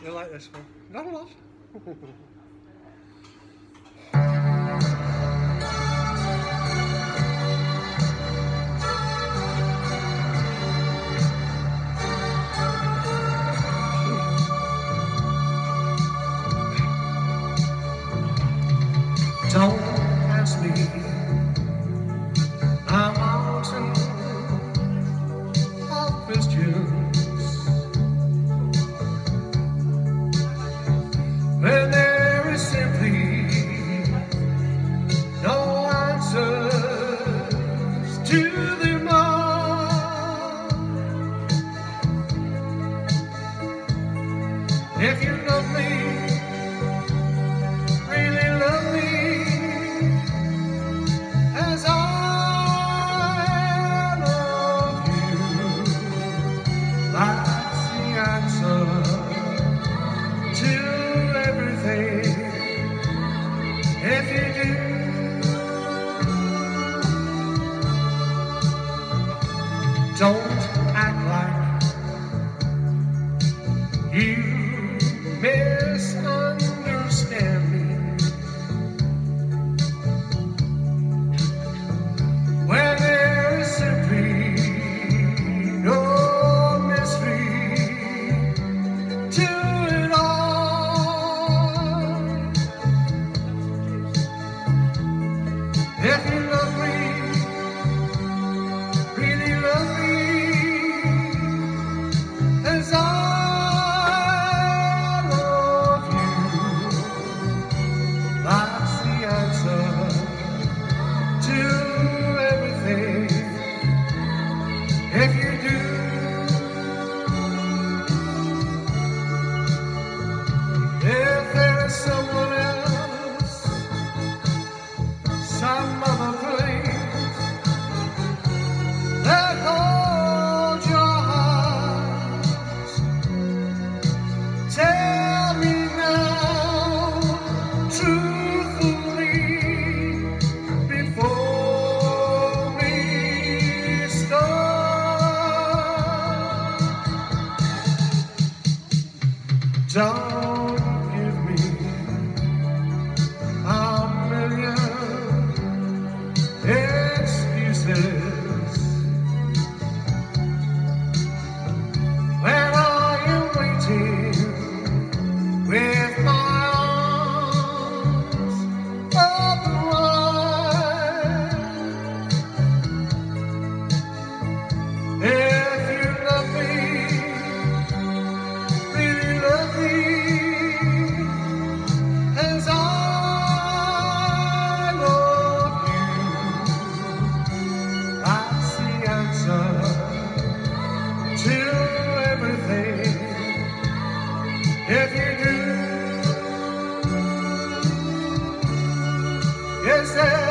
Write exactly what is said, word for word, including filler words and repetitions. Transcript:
You like this one? Not a lot. Don't ask me, I'm mountain of questions when there is simply no answers to them all. If you love me, really love me as I love you, that's the answer to everything. If you do, don't act like you misunderstand me. When there is simply no mystery to it all. If you love me, really love me as I love you, that's the answer to everything. If you do, if there is someone else, some other place that holds your heart, tell me now truthfully before we start. Don't give me a million excuses when I am waiting with my arms open wide. If you love me, really love me as I love you, that's the answer to everything. If you do, yes, there